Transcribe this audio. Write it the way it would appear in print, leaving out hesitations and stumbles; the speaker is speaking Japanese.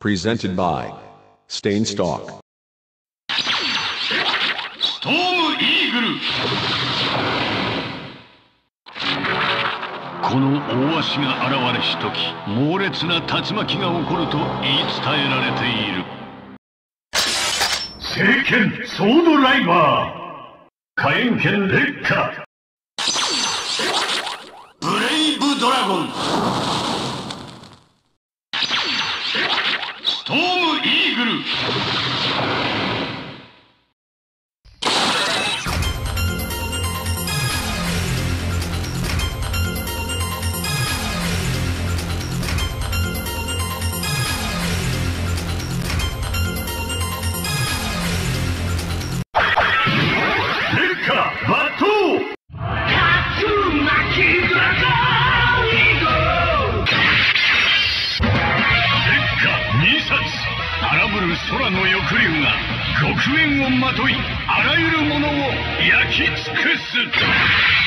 Presented by Stainstalk。 ストームイーグル。この大足が現れし時、猛烈な竜巻が起こると言い伝えられている。聖剣ソードライバー、火炎剣烈火、ブレイブドラゴン、ストームイーグル。荒ぶる空の翼竜が極限をまとい、あらゆるものを焼き尽くす。